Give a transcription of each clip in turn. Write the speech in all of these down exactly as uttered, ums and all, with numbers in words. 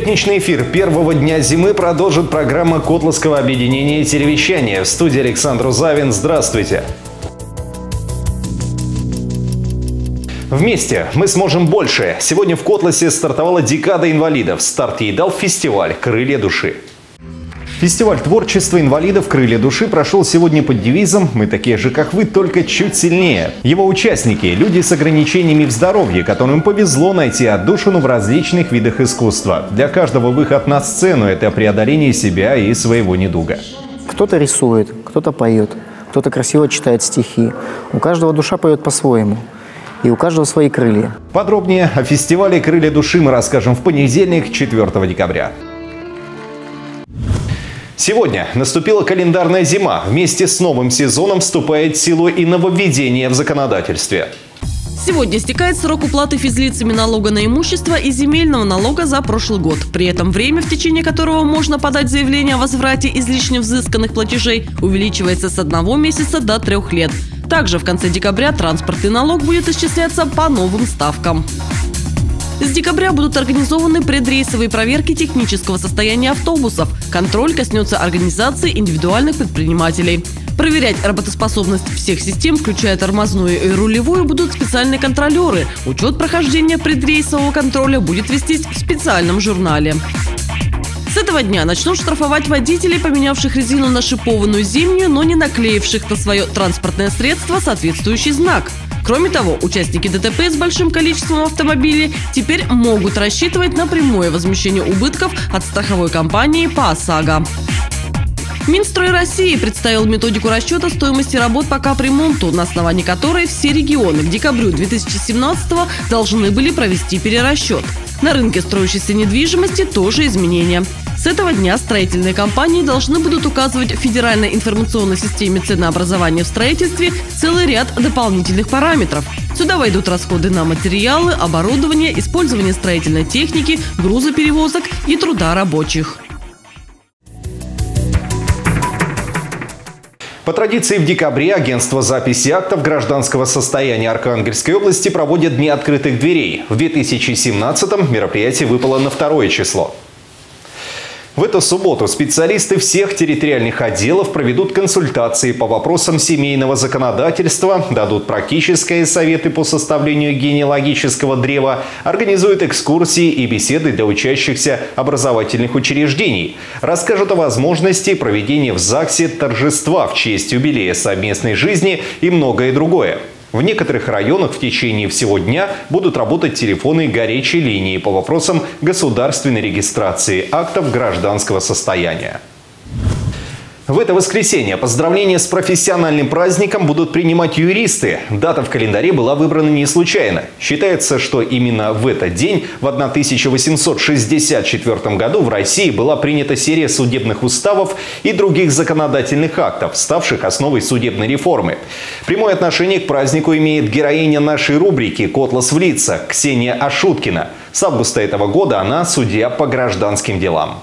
Пятничный эфир первого дня зимы продолжит программа Котласского объединения телевещания. В студии Александр Узавин. Здравствуйте. Вместе мы сможем больше. Сегодня в Котласе стартовала декада инвалидов. Старт ей дал фестиваль «Крылья души». Фестиваль творчества инвалидов «Крылья души» прошел сегодня под девизом «Мы такие же, как вы, только чуть сильнее». Его участники – люди с ограничениями в здоровье, которым повезло найти отдушину в различных видах искусства. Для каждого выход на сцену – это преодоление себя и своего недуга. Кто-то рисует, кто-то поет, кто-то красиво читает стихи. У каждого душа поет по-своему. И у каждого свои крылья. Подробнее о фестивале «Крылья души» мы расскажем в понедельник, четвёртого декабря. Сегодня наступила календарная зима. Вместе с новым сезоном вступает в силу и нововведение в законодательстве. Сегодня истекает срок уплаты физлицами налога на имущество и земельного налога за прошлый год. При этом время, в течение которого можно подать заявление о возврате излишне взысканных платежей, увеличивается с одного месяца до трех лет. Также в конце декабря транспортный налог будет исчисляться по новым ставкам. С декабря будут организованы предрейсовые проверки технического состояния автобусов. Контроль коснется организации индивидуальных предпринимателей. Проверять работоспособность всех систем, включая тормозную и рулевую, будут специальные контролеры. Учет прохождения предрейсового контроля будет вестись в специальном журнале. С этого дня начнут штрафовать водителей, поменявших резину на шипованную зимнюю, но не наклеивших на свое транспортное средство соответствующий знак. Кроме того, участники ДТП с большим количеством автомобилей теперь могут рассчитывать на прямое возмещение убытков от страховой компании по ОСАГО. Минстрой России представил методику расчета стоимости работ по капремонту, на основании которой все регионы к декабрю две тысячи семнадцатого должны были провести перерасчет. На рынке строящейся недвижимости тоже изменения. С этого дня строительные компании должны будут указывать в Федеральной информационной системе ценообразования в строительстве целый ряд дополнительных параметров. Сюда войдут расходы на материалы, оборудование, использование строительной техники, грузоперевозок и труда рабочих. По традиции в декабре агентство записи актов гражданского состояния Архангельской области проводит Дни открытых дверей. В две тысячи семнадцатом мероприятие выпало на второе число. В эту субботу специалисты всех территориальных отделов проведут консультации по вопросам семейного законодательства, дадут практические советы по составлению генеалогического древа, организуют экскурсии и беседы для учащихся образовательных учреждений, расскажут о возможности проведения в ЗАГСе торжества в честь юбилея совместной жизни и многое другое. В некоторых районах в течение всего дня будут работать телефоны горячей линии по вопросам государственной регистрации актов гражданского состояния. В это воскресенье поздравления с профессиональным праздником будут принимать юристы. Дата в календаре была выбрана не случайно. Считается, что именно в этот день, в тысяча восемьсот шестьдесят четвёртом году, в России была принята серия судебных уставов и других законодательных актов, ставших основой судебной реформы. Прямое отношение к празднику имеет героиня нашей рубрики «Котлас в лица» Ксения Ашуткина. С августа этого года она судья по гражданским делам.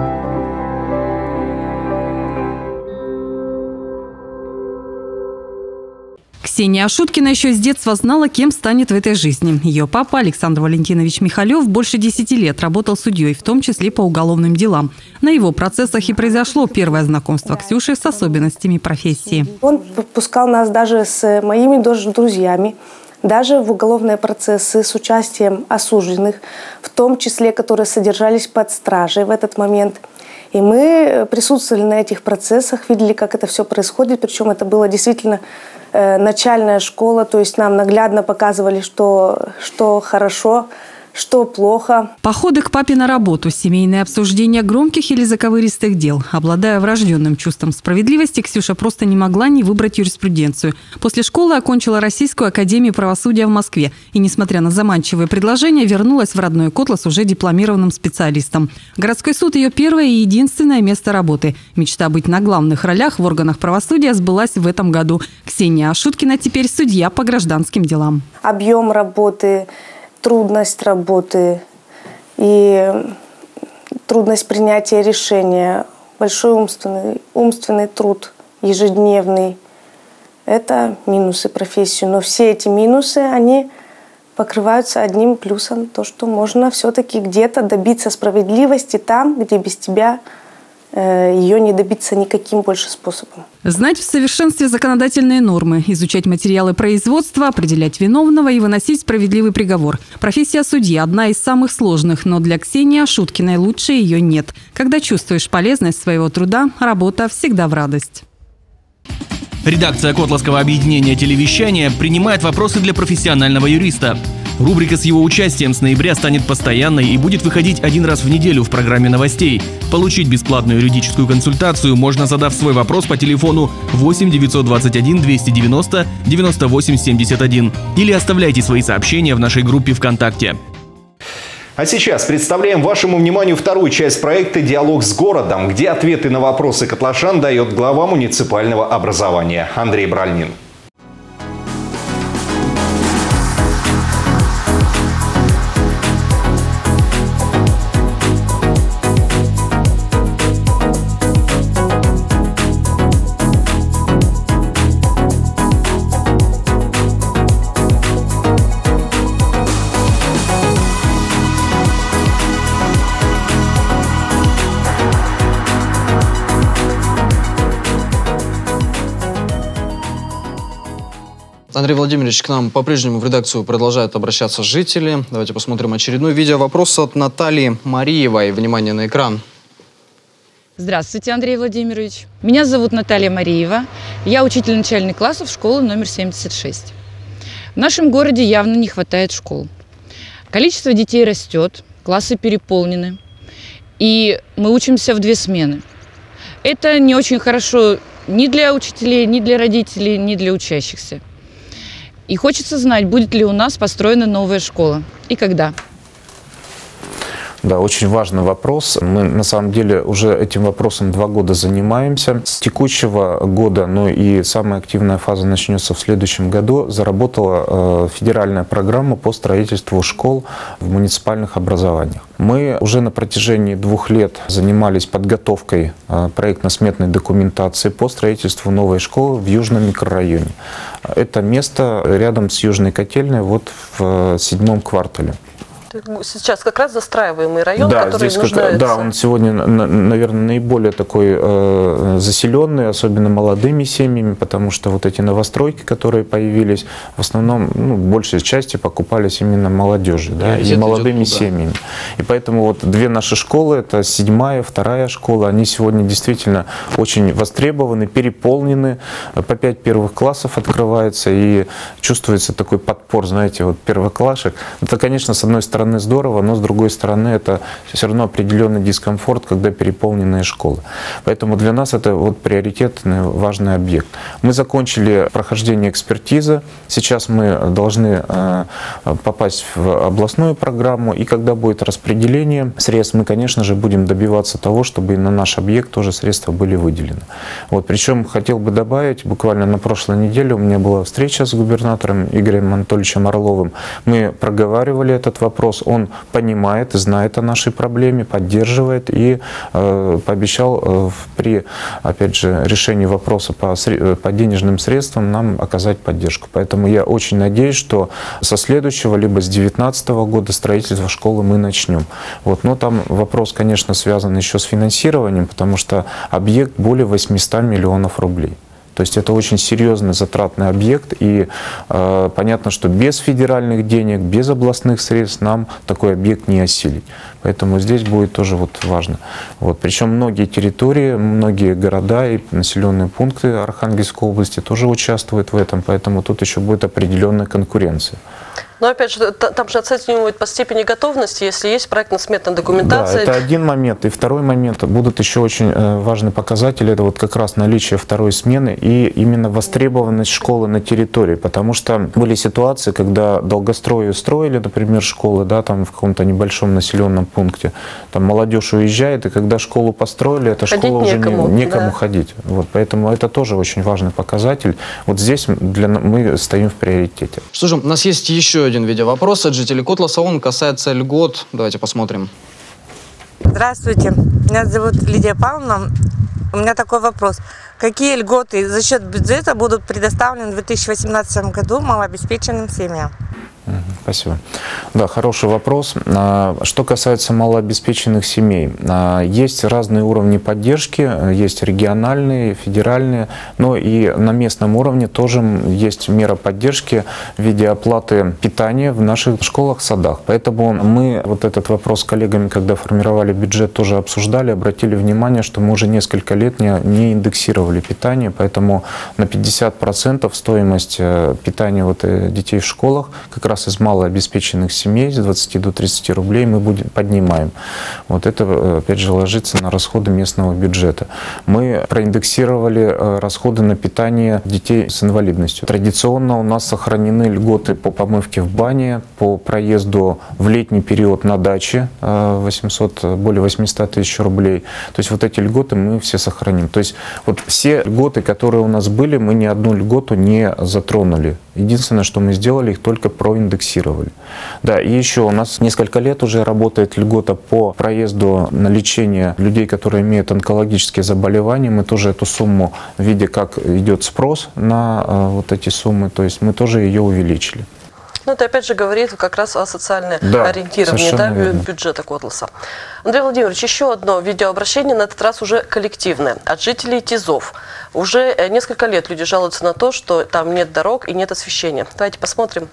Ксения Ашуткина еще с детства знала, кем станет в этой жизни. Ее папа Александр Валентинович Михалев больше десяти лет работал судьей, в том числе по уголовным делам. На его процессах и произошло первое знакомство Ксюши с особенностями профессии. Он пускал нас даже с моими друзьями, даже в уголовные процессы с участием осужденных, в том числе, которые содержались под стражей в этот момент. И мы присутствовали на этих процессах, видели, как это все происходит. Причем это было действительно э, начальная школа, то есть нам наглядно показывали, что, что хорошо, что плохо. Походы к папе на работу, семейное обсуждение громких или заковыристых дел. Обладая врожденным чувством справедливости, Ксюша просто не могла не выбрать юриспруденцию. После школы окончила Российскую академию правосудия в Москве. И, несмотря на заманчивые предложения, вернулась в родной Котлас уже дипломированным специалистом. Городской суд – ее первое и единственное место работы. Мечта быть на главных ролях в органах правосудия сбылась в этом году. Ксения Ашуткина теперь судья по гражданским делам. Объем работы, трудность работы и трудность принятия решения, большой умственный, умственный труд ежедневный – это минусы профессии. Но все эти минусы, они покрываются одним плюсом, то, что можно все-таки где-то добиться справедливости там, где без тебя ее не добиться никаким больше способом. Знать в совершенстве законодательные нормы, изучать материалы производства, определять виновного и выносить справедливый приговор. Профессия судьи – одна из самых сложных, но для Ксении Ашуткиной лучше ее нет. Когда чувствуешь полезность своего труда, работа всегда в радость. Редакция Котласского объединения телевещания принимает вопросы для профессионального юриста. Рубрика с его участием с ноября станет постоянной и будет выходить один раз в неделю в программе новостей. Получить бесплатную юридическую консультацию можно, задав свой вопрос по телефону восемь девятьсот двадцать один двести девяносто девяносто восемь семьдесят один или оставляйте свои сообщения в нашей группе ВКонтакте. А сейчас представляем вашему вниманию вторую часть проекта «Диалог с городом», где ответы на вопросы котлашан дает глава муниципального образования Андрей Бральнин. Андрей Владимирович, к нам по-прежнему в редакцию продолжают обращаться жители. Давайте посмотрим очередной видеовопрос от Натальи Мариевой. Внимание на экран. Здравствуйте, Андрей Владимирович. Меня зовут Наталья Мариева. Я учитель начальных классов школы номер семьдесят шесть. В нашем городе явно не хватает школ. Количество детей растет, классы переполнены. И мы учимся в две смены. Это не очень хорошо ни для учителей, ни для родителей, ни для учащихся. И хочется знать, будет ли у нас построена новая школа и когда. Да, очень важный вопрос. Мы на самом деле уже этим вопросом два года занимаемся. С текущего года, ну и самая активная фаза начнется в следующем году, заработала э, федеральная программа по строительству школ в муниципальных образованиях. Мы уже на протяжении двух лет занимались подготовкой э, проектно-сметной документации по строительству новой школы в Южном микрорайоне. Это место рядом с Южной котельной, вот в э, седьмом квартале. Сейчас как раз застраиваемый район, да, который здесь нуждается. Как, да, он сегодня, наверное, наиболее такой э, заселенный, особенно молодыми семьями, потому что вот эти новостройки, которые появились, в основном, ну, большей части покупались именно молодежью, да, и молодыми семьями. И поэтому вот две наши школы, это седьмая, вторая школа, они сегодня действительно очень востребованы, переполнены, по пять первых классов открывается, и чувствуется такой подпор, знаете, вот первоклашек. Это, конечно, с одной стороны, здорово, но с другой стороны это все равно определенный дискомфорт, когда переполненные школы. Поэтому для нас это вот приоритетный важный объект. Мы закончили прохождение экспертизы. Сейчас мы должны э, попасть в областную программу, и когда будет распределение средств, мы, конечно же, будем добиваться того, чтобы и на наш объект тоже средства были выделены. Вот, причем хотел бы добавить, буквально на прошлой неделе у меня была встреча с губернатором Игорем Анатольевичем Орловым. Мы проговаривали этот вопрос. Он понимает и знает о нашей проблеме, поддерживает и э, пообещал э, при, опять же, решении вопроса по, по денежным средствам нам оказать поддержку. Поэтому я очень надеюсь, что со следующего, либо с две тысячи девятнадцатого года строительство школы мы начнем. Вот. Но там вопрос, конечно, связан еще с финансированием, потому что объект более восьмисот миллионов рублей. То есть это очень серьезный затратный объект, и э, понятно, что без федеральных денег, без областных средств нам такой объект не осилить. Поэтому здесь будет тоже вот важно. Вот. Причем многие территории, многие города и населенные пункты Архангельской области тоже участвуют в этом, поэтому тут еще будет определенная конкуренция. Но опять же, там же оценивают по степени готовности, если есть проектно-сметная документация. Да, это один момент. И второй момент, будут еще очень важный показатель, это вот как раз наличие второй смены и именно востребованность школы на территории. Потому что были ситуации, когда долгострою строили, например, школы, да, там в каком-то небольшом населенном пункте, там молодежь уезжает, и когда школу построили, эта ходить школа некому, уже не, некому да. ходить. Вот, поэтому это тоже очень важный показатель. Вот здесь для, мы стоим в приоритете. Что же, у нас есть еще один видеовопрос от жителей Котласа. Он касается льгот. Давайте посмотрим. Здравствуйте. Меня зовут Лидия Павловна. У меня такой вопрос. Какие льготы за счет бюджета будут предоставлены в две тысячи восемнадцатом году малообеспеченным семьям? Спасибо. Да, хороший вопрос. Что касается малообеспеченных семей, есть разные уровни поддержки, есть региональные, федеральные, но и на местном уровне тоже есть мера поддержки в виде оплаты питания в наших школах, садах. Поэтому мы вот этот вопрос с коллегами, когда формировали бюджет, тоже обсуждали, обратили внимание, что мы уже несколько лет не, не индексировали питание, поэтому на пятьдесят процентов стоимость питания вот детей в школах как раз из малообеспеченных семей с двадцати до тридцати рублей мы будем, поднимаем. Вот это, опять же, ложится на расходы местного бюджета. Мы проиндексировали расходы на питание детей с инвалидностью. Традиционно у нас сохранены льготы по помывке в бане, по проезду в летний период на даче восемьсот, более восьмисот тысяч рублей. То есть вот эти льготы мы все сохраним. То есть вот все льготы, которые у нас были, мы ни одну льготу не затронули. Единственное, что мы сделали, их только проиндексировали. Да, и еще у нас несколько лет уже работает льгота по проезду на лечение людей, которые имеют онкологические заболевания. Мы тоже эту сумму, видя, как идет спрос на э, вот эти суммы, то есть мы тоже ее увеличили. Ну, это опять же говорит как раз о социальном да, ориентировании да, бюджета Котласа. Андрей Владимирович, еще одно видеообращение, на этот раз уже коллективное, от жителей ТИЗов. Уже несколько лет люди жалуются на то, что там нет дорог и нет освещения. Давайте посмотрим.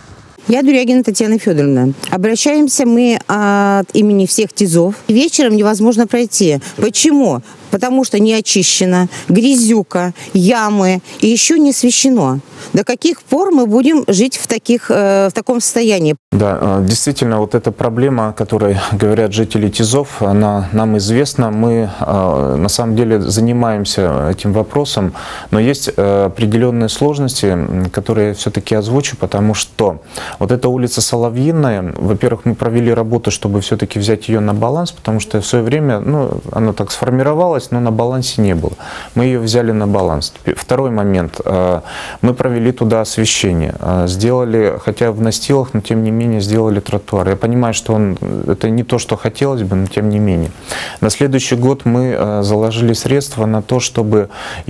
Я Дурягина Татьяна Федоровна. Обращаемся мы от имени всех ТИЗов. Вечером невозможно пройти. Почему? Потому что не очищено, грязюка, ямы и еще не освещено. До каких пор мы будем жить в, таких, в таком состоянии? Да, действительно, вот эта проблема, о которой говорят жители ТИЗов, она нам известна. Мы на самом деле занимаемся этим вопросом, но есть определенные сложности, которые я все-таки озвучу, потому что вот эта улица Соловьиная, во-первых, мы провели работу, чтобы все-таки взять ее на баланс, потому что в свое время, ну, она так сформировалась, но на балансе не было. Мы ее взяли на баланс. Второй момент. Мы провели туда освещение. Сделали, хотя в настилах, но тем не менее сделали тротуар. Я понимаю, что он, это не то, что хотелось бы, но тем не менее. На следующий год мы заложили средства на то, чтобы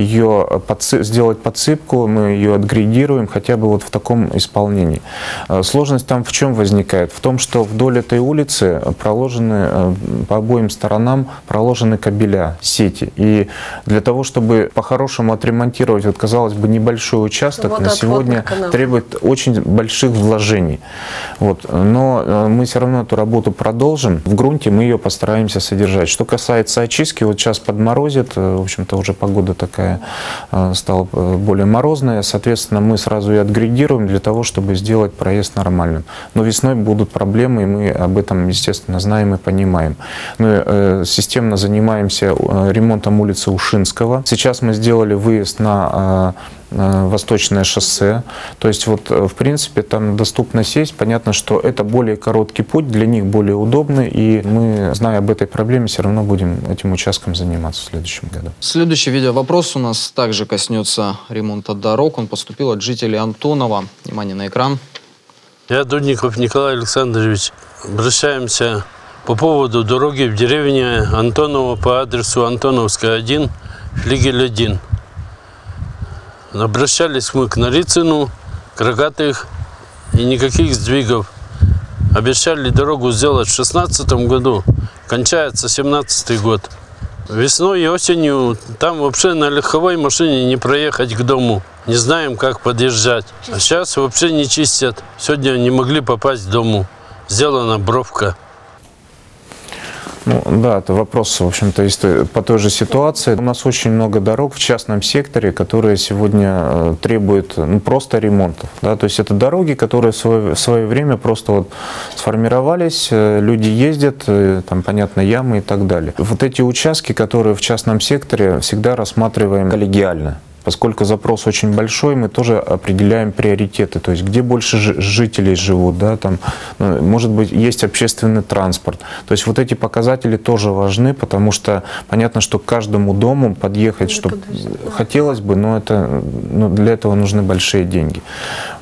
ее подсып, сделать подсыпку, мы ее отгрейдируем хотя бы вот в таком исполнении. Сложность там в чем возникает? В том, что вдоль этой улицы проложены, по обоим сторонам проложены кабеля, сети. И для того, чтобы по-хорошему отремонтировать, вот, казалось бы, небольшой участок, вот на сегодня требует очень больших вложений. Вот. Но мы все равно эту работу продолжим. В грунте мы ее постараемся содержать. Что касается очистки, вот сейчас подморозит, в общем-то, уже погода такая стала более морозная, соответственно, мы сразу и отгрейдируем для того, чтобы сделать проезд нормальным. Но весной будут проблемы, и мы об этом, естественно, знаем и понимаем. Мы э, системно занимаемся ремонтом улицы Ушинского. Сейчас мы сделали выезд на э, Восточное шоссе. То есть, вот, в принципе, там доступно сесть. Понятно, что это более короткий путь, для них более удобный, и мы, зная об этой проблеме, все равно будем этим участком заниматься в следующем году. Следующий видеовопрос у нас также коснется ремонта дорог. Он поступил от жителей Антонова. Внимание на экран. Я Дудников Николай Александрович. Обращаемся по поводу дороги в деревне Антонова по адресу Антоновская, один, Флигель один. Обращались мы к Нарицыну, к Рогатых, и никаких сдвигов. Обещали дорогу сделать в шестнадцатом году, кончается семнадцатый год. Весной и осенью там вообще на легковой машине не проехать к дому. Не знаем, как подъезжать. А сейчас вообще не чистят. Сегодня не могли попасть к дому. Сделана бровка. Ну, да, это вопрос, в общем-то, по той же ситуации. У нас очень много дорог в частном секторе, которые сегодня требуют ну, просто ремонтов. Да? То есть это дороги, которые в свое, в свое время просто вот сформировались, люди ездят, там, понятно, ямы и так далее. Вот эти участки, которые в частном секторе, всегда рассматриваем коллегиально. Поскольку запрос очень большой, мы тоже определяем приоритеты, то есть где больше жителей живут, да, там, ну, может быть, есть общественный транспорт. То есть вот эти показатели тоже важны, потому что понятно, что к каждому дому подъехать, что хотелось бы, но это, ну, для этого нужны большие деньги.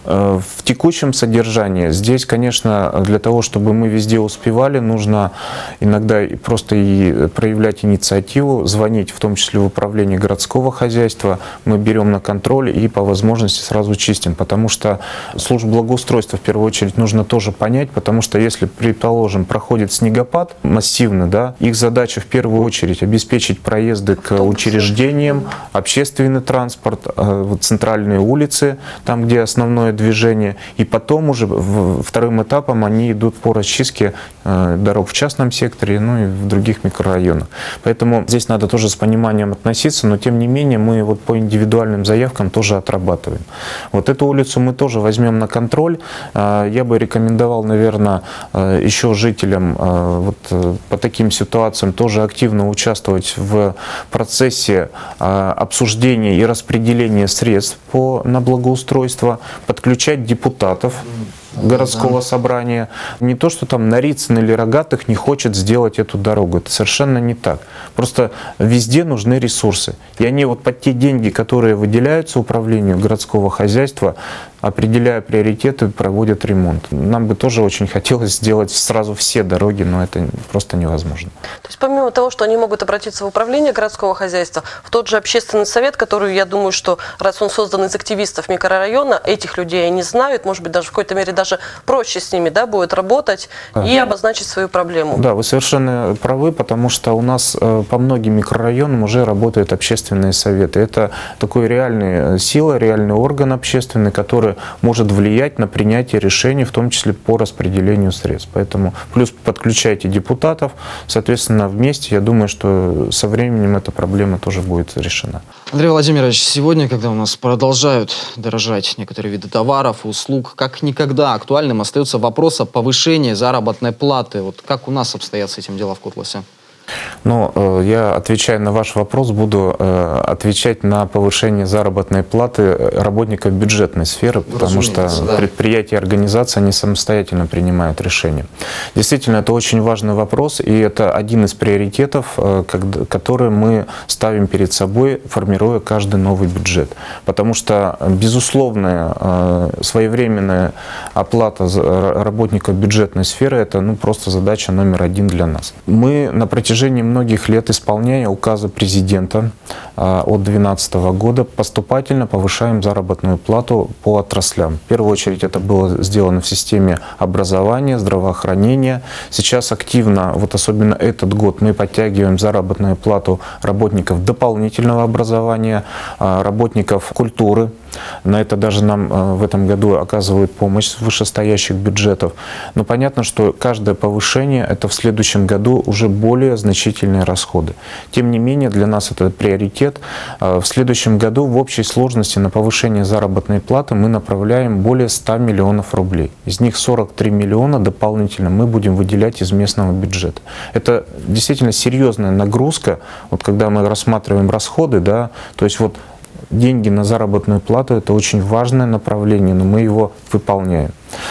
В текущем содержании здесь, конечно, для того, чтобы мы везде успевали, нужно иногда просто и проявлять инициативу, звонить в том числе в управление городского хозяйства. Мы берем на контроль и по возможности сразу чистим, потому что службу благоустройства в первую очередь нужно тоже понять, потому что если, предположим, проходит снегопад массивный, да, их задача в первую очередь обеспечить проезды к учреждениям, общественный транспорт, центральные улицы, там, где основное движение, и потом уже вторым этапом они идут по расчистке дорог в частном секторе, ну и в других микрорайонах. Поэтому здесь надо тоже с пониманием относиться, но тем не менее мы вот по индивидуальным заявкам тоже отрабатываем. Вот эту улицу мы тоже возьмем на контроль. Я бы рекомендовал, наверное, еще жителям вот по таким ситуациям тоже активно участвовать в процессе обсуждения и распределения средств по, на благоустройство, подключать депутатов городского собрания. Не то, что там Нарицын или Рогатых не хочет сделать эту дорогу. Это совершенно не так. Просто везде нужны ресурсы. И они вот под те деньги, которые выделяются управлению городского хозяйства, определяя приоритеты, проводят ремонт. Нам бы тоже очень хотелось сделать сразу все дороги, но это просто невозможно. То есть помимо того, что они могут обратиться в управление городского хозяйства, в тот же общественный совет, который, я думаю, что раз он создан из активистов микрорайона, этих людей они знают, может быть, даже в какой-то мере даже проще с ними, да, будет работать да. и обозначить свою проблему. Да, вы совершенно правы, потому что у нас по многим микрорайонам уже работают общественные советы. Это такой реальный сила, реальный орган общественный, который может влиять на принятие решений, в том числе по распределению средств. Поэтому плюс подключайте депутатов, соответственно, вместе, я думаю, что со временем эта проблема тоже будет решена. Андрей Владимирович, сегодня, когда у нас продолжают дорожать некоторые виды товаров, услуг, как никогда актуальным остается вопрос о повышении заработной платы. Вот как у нас обстоят с этим дела в Котласе? Ну, я, отвечая на ваш вопрос, буду отвечать на повышение заработной платы работников бюджетной сферы, потому что да. предприятия и организации, они самостоятельно принимают решения. Действительно, это очень важный вопрос, и это один из приоритетов, которые мы ставим перед собой, формируя каждый новый бюджет. Потому что безусловная своевременная оплата работников бюджетной сферы – это ну, просто задача номер один для нас. Мы на протяжении В протяжении многих лет, исполняя указы президента от две тысячи двенадцатого года, поступательно повышаем заработную плату по отраслям. В первую очередь это было сделано в системе образования, здравоохранения. Сейчас активно, вот особенно этот год, мы подтягиваем заработную плату работников дополнительного образования, работников культуры. На это даже нам в этом году оказывают помощь с вышестоящих бюджетов. Но понятно, что каждое повышение – это в следующем году уже более значительные расходы. Тем не менее, для нас это приоритет. В следующем году в общей сложности на повышение заработной платы мы направляем более ста миллионов рублей. Из них сорок три миллиона дополнительно мы будем выделять из местного бюджета. Это действительно серьезная нагрузка. Вот когда мы рассматриваем расходы, да, то есть вот деньги на заработную плату – это очень важное направление, но мы его выполняем.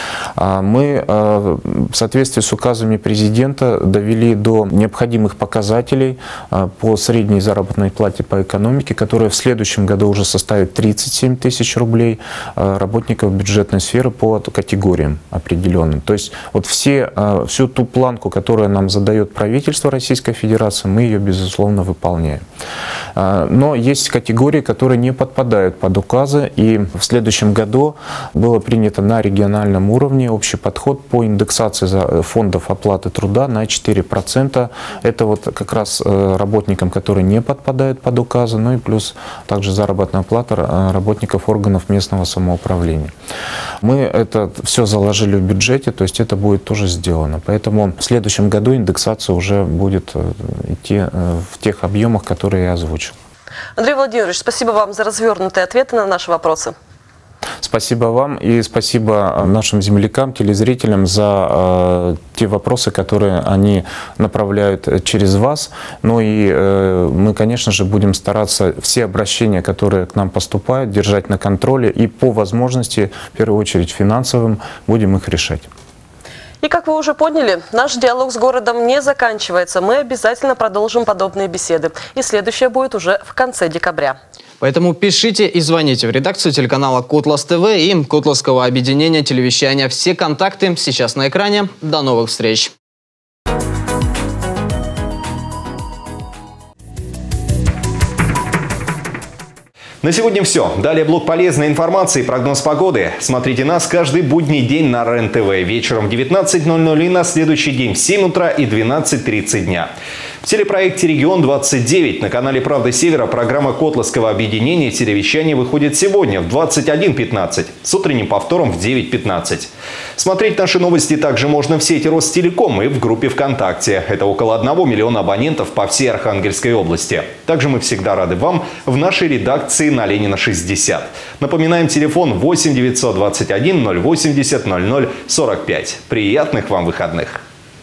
Мы в соответствии с указами президента довели до необходимых показателей по средней заработной плате по экономике, которая в следующем году уже составит тридцать семь тысяч рублей работников бюджетной сферы по категориям определенным. То есть вот все, всю ту планку, которую нам задает правительство Российской Федерации, мы ее, безусловно, выполняем. Но есть категории, которые не подпадают под указы, и в следующем году было принято на региональном уровне общий подход по индексации фондов оплаты труда на четыре процента. Это вот как раз работникам, которые не подпадают под указы, ну и плюс также заработная плата работников органов местного самоуправления. Мы это все заложили в бюджете, то есть это будет тоже сделано. Поэтому в следующем году индексация уже будет идти в тех объемах, которые я озвучил. Андрей Владимирович, спасибо вам за развернутые ответы на наши вопросы. Спасибо вам и спасибо нашим землякам, телезрителям за э, те вопросы, которые они направляют через вас. Ну и э, мы, конечно же, будем стараться все обращения, которые к нам поступают, держать на контроле и по возможности, в первую очередь финансовым, будем их решать. И как вы уже поняли, наш диалог с городом не заканчивается. Мы обязательно продолжим подобные беседы. И следующее будет уже в конце декабря. Поэтому пишите и звоните в редакцию телеканала Котлас ТВ и Котласского объединения телевещания. Все контакты сейчас на экране. До новых встреч! На сегодня все. Далее блок полезной информации и прогноз погоды. Смотрите нас каждый будний день на РЕН-ТВ. Вечером в девятнадцать ноль ноль и на следующий день в семь утра и двенадцать тридцать дня. В телепроекте «Регион двадцать девять» на канале «Правда Севера» программа Котласского объединения телевещания выходит сегодня в двадцать один пятнадцать, с утренним повтором в девять пятнадцать. Смотреть наши новости также можно в сети Ростелеком и в группе ВКонтакте. Это около одного миллиона абонентов по всей Архангельской области. Также мы всегда рады вам в нашей редакции на Ленина шестьдесят. Напоминаем, телефон восемь девятьсот двадцать один ноль восемьдесят ноль ноль сорок пять. Приятных вам выходных!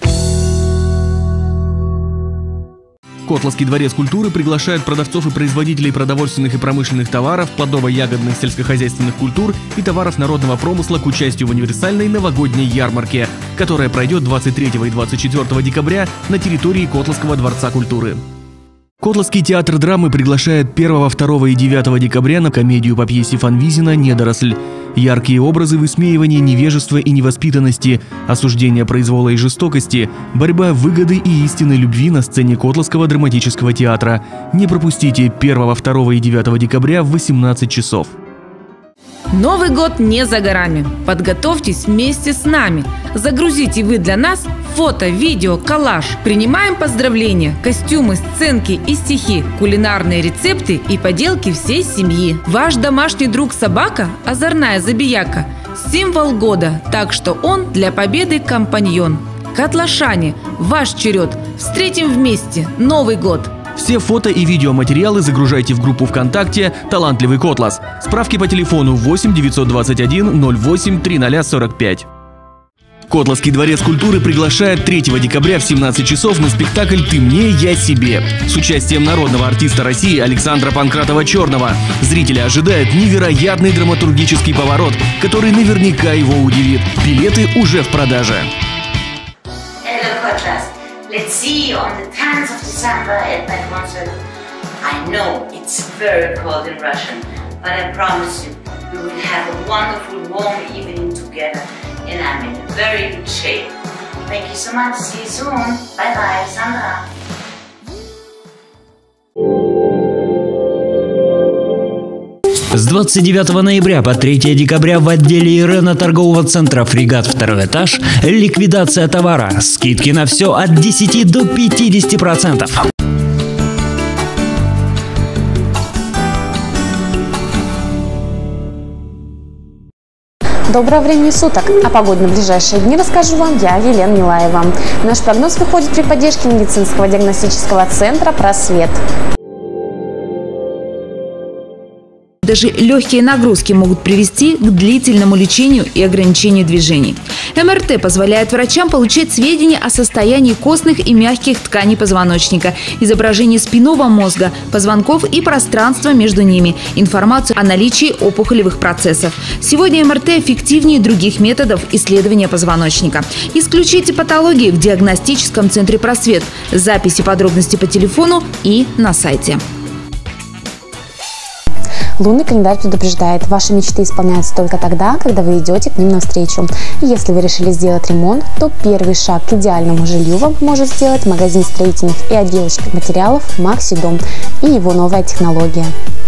Котласский дворец культуры приглашает продавцов и производителей продовольственных и промышленных товаров, плодово-ягодных, сельскохозяйственных культур и товаров народного промысла к участию в универсальной новогодней ярмарке, которая пройдет двадцать третьего и двадцать четвёртого декабря на территории Котласского дворца культуры. Котласский театр драмы приглашает первого, второго и девятого декабря на комедию по пьесе Фанвизина «Недоросль». Яркие образы высмеивания невежества и невоспитанности, осуждения произвола и жестокости, борьба выгоды и истинной любви на сцене Котласского драматического театра. Не пропустите первого, второго и девятого декабря в восемнадцать часов. Новый год не за горами. Подготовьтесь вместе с нами. Загрузите вы для нас фото, видео, коллаж. Принимаем поздравления, костюмы, сценки и стихи, кулинарные рецепты и поделки всей семьи. Ваш домашний друг собака – озорная забияка. Символ года, так что он для победы компаньон. Котлашане, ваш черед. Встретим вместе Новый год. Все фото и видеоматериалы загружайте в группу ВКонтакте «Талантливый Котлас». Справки по телефону восемь девятьсот двадцать один ноль восемь тридцать сорок пять. Котласский дворец культуры приглашает третьего декабря в семнадцать часов на спектакль «Ты мне, я себе» с участием народного артиста России Александра Панкратова-Черного. Зрители ожидают невероятный драматургический поворот, который наверняка его удивит. Билеты уже в продаже. Let's see you on the tenth of December at my concert. I know it's very cold in Russian, but I promise you, we will have a wonderful warm evening together and I'm in very good shape. Thank you so much. See you soon. Bye bye, Sandra. С двадцать девятого ноября по третьего декабря в отделе Ирена торгового центра «Фрегат» второй этаж ликвидация товара. Скидки на все от десяти до пятидесяти процентов. Доброго времени суток! О погоде на ближайшие дни расскажу вам я, Елена Милаева. Наш прогноз выходит при поддержке медицинского диагностического центра «Просвет». Даже легкие нагрузки могут привести к длительному лечению и ограничению движений. эм эр тэ позволяет врачам получать сведения о состоянии костных и мягких тканей позвоночника, изображение спинного мозга, позвонков и пространства между ними, информацию о наличии опухолевых процессов. Сегодня эм эр тэ эффективнее других методов исследования позвоночника. Исключите патологии в диагностическом центре «Просвет». Записи подробностей по телефону и на сайте. Лунный календарь предупреждает, ваши мечты исполняются только тогда, когда вы идете к ним навстречу. И если вы решили сделать ремонт, то первый шаг к идеальному жилью вам может сделать магазин строительных и отделочных материалов «Максидом» и его новая технология.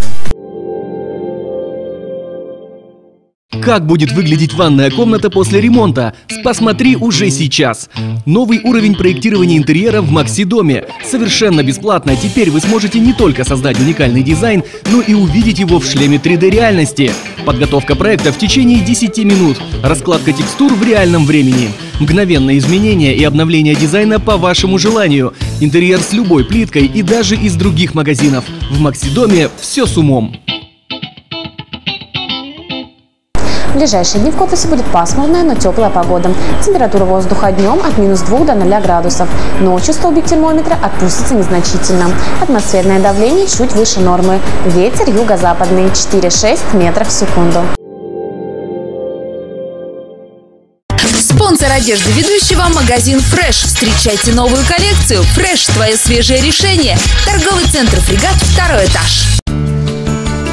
Как будет выглядеть ванная комната после ремонта? Посмотри уже сейчас! Новый уровень проектирования интерьера в Максидоме. Совершенно бесплатно теперь вы сможете не только создать уникальный дизайн, но и увидеть его в шлеме три дэ реальности. Подготовка проекта в течение десяти минут. Раскладка текстур в реальном времени. Мгновенное изменение и обновление дизайна по вашему желанию. Интерьер с любой плиткой и даже из других магазинов. В Максидоме все с умом. В ближайшие дни в Котласе будет пасмурная, но теплая погода. Температура воздуха днем от минус двух до ноля градусов. Ночью столбик термометра отпустится незначительно. Атмосферное давление чуть выше нормы. Ветер юго-западный четыре-шесть метров в секунду. Спонсор одежды ведущего – магазин «Фреш». Встречайте новую коллекцию. «Фреш» – твое свежее решение. Торговый центр «Фрегат», второй этаж.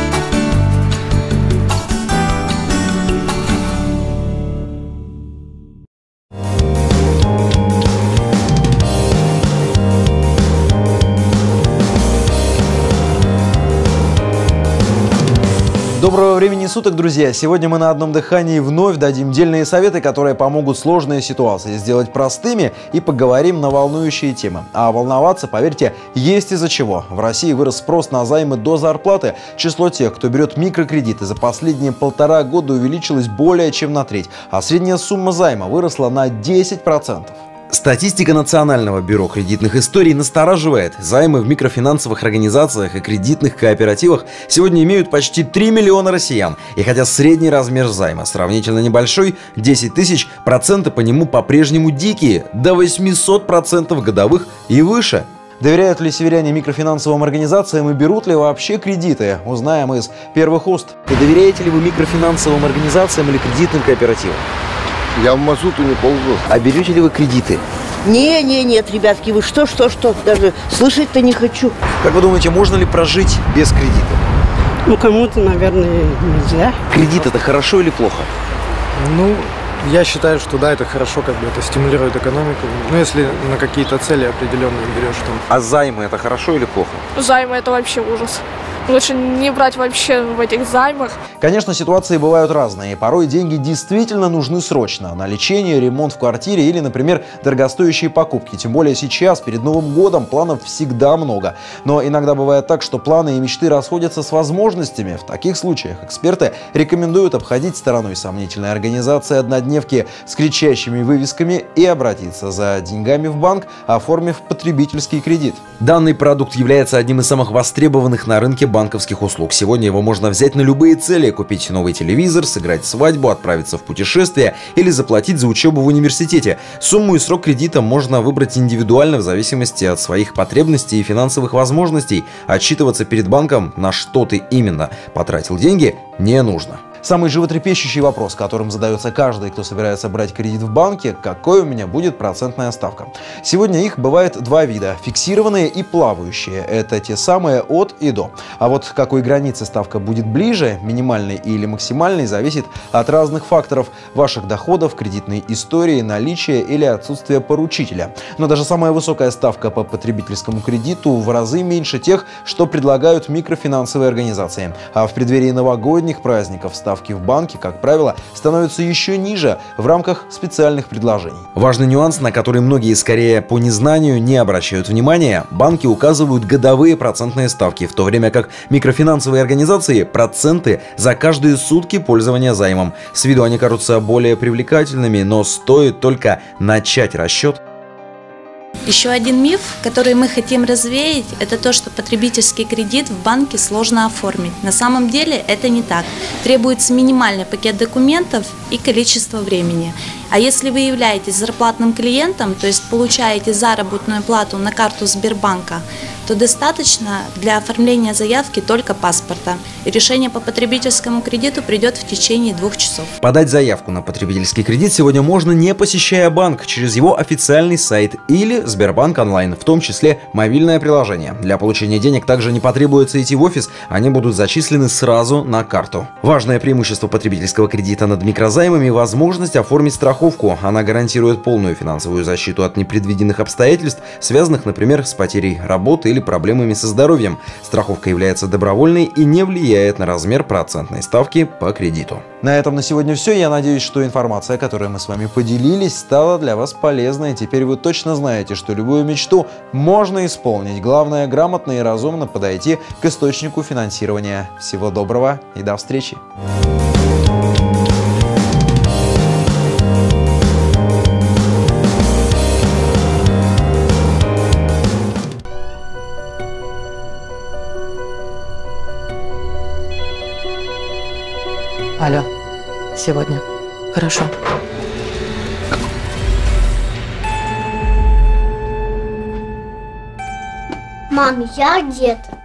Доброго времени суток, друзья! Сегодня мы на одном дыхании вновь дадим дельные советы, которые помогут сложные ситуации сделать простыми, и поговорим на волнующие темы. А волноваться, поверьте, есть из-за чего. В России вырос спрос на займы до зарплаты. Число тех, кто берет микрокредиты, за последние полтора года увеличилось более чем на треть, а средняя сумма займа выросла на десять процентов. Статистика Национального бюро кредитных историй настораживает. Займы в микрофинансовых организациях и кредитных кооперативах сегодня имеют почти три миллиона россиян. И хотя средний размер займа сравнительно небольшой, десять тысяч, проценты по нему по-прежнему дикие, до восьмисот процентов годовых и выше. Доверяют ли северяне микрофинансовым организациям и берут ли вообще кредиты? Узнаем из первых уст. И доверяете ли вы микрофинансовым организациям или кредитным кооперативам? Я в мазуту не ползу. А берете ли вы кредиты? Не, не, нет, ребятки, вы что, что, что? Даже слышать-то не хочу. Как вы думаете, можно ли прожить без кредита? Ну, кому-то, наверное, нельзя. Кредит — это хорошо или плохо? Ну, я считаю, что да, это хорошо, как бы это стимулирует экономику. Ну, если на какие-то цели определенные берешь там. А займы — это хорошо или плохо? Займы — это вообще ужас. Лучше не брать вообще в этих займах. Конечно, ситуации бывают разные. Порой деньги действительно нужны срочно. На лечение, ремонт в квартире или, например, дорогостоящие покупки. Тем более сейчас, перед Новым годом, планов всегда много. Но иногда бывает так, что планы и мечты расходятся с возможностями. В таких случаях эксперты рекомендуют обходить стороной сомнительной организации однодневки с кричащими вывесками и обратиться за деньгами в банк, оформив потребительский кредит. Данный продукт является одним из самых востребованных на рынке банковских услуг. Сегодня его можно взять на любые цели: купить новый телевизор, сыграть свадьбу, отправиться в путешествие или заплатить за учебу в университете. Сумму и срок кредита можно выбрать индивидуально в зависимости от своих потребностей и финансовых возможностей. Отчитываться перед банком, на что ты именно потратил деньги, не нужно. Самый животрепещущий вопрос, которым задается каждый, кто собирается брать кредит в банке: какой у меня будет процентная ставка? Сегодня их бывает два вида – фиксированные и плавающие. Это те самые от и до. А вот к какой границе ставка будет ближе, минимальной или максимальной, зависит от разных факторов: ваших доходов, кредитной истории, наличия или отсутствия поручителя. Но даже самая высокая ставка по потребительскому кредиту в разы меньше тех, что предлагают микрофинансовые организации. А в преддверии новогодних праздников ставка Ставки в банке, как правило, становятся еще ниже в рамках специальных предложений. Важный нюанс, на который многие скорее по незнанию не обращают внимания: банки указывают годовые процентные ставки, в то время как микрофинансовые организации – проценты за каждые сутки пользования займом. С виду они кажутся более привлекательными, но стоит только начать расчет. Еще один миф, который мы хотим развеять, это то, что потребительский кредит в банке сложно оформить. На самом деле это не так. Требуется минимальный пакет документов и количество времени. А если вы являетесь зарплатным клиентом, то есть получаете заработную плату на карту Сбербанка, то достаточно для оформления заявки только паспорта. И решение по потребительскому кредиту придет в течение двух часов. Подать заявку на потребительский кредит сегодня можно, не посещая банк, через его официальный сайт или Сбербанк онлайн, в том числе мобильное приложение. Для получения денег также не потребуется идти в офис, они будут зачислены сразу на карту. Важное преимущество потребительского кредита над микрозаймами – возможность оформить страховку. Она гарантирует полную финансовую защиту от непредвиденных обстоятельств, связанных, например, с потерей работы или проблемами со здоровьем. Страховка является добровольной и не влияет на размер процентной ставки по кредиту. На этом на сегодня все. Я надеюсь, что информация, которой мы с вами поделились, стала для вас полезной. Теперь вы точно знаете, что любую мечту можно исполнить. Главное — грамотно и разумно подойти к источнику финансирования. Всего доброго и до встречи! Алло, сегодня. Хорошо. Мам, я одет.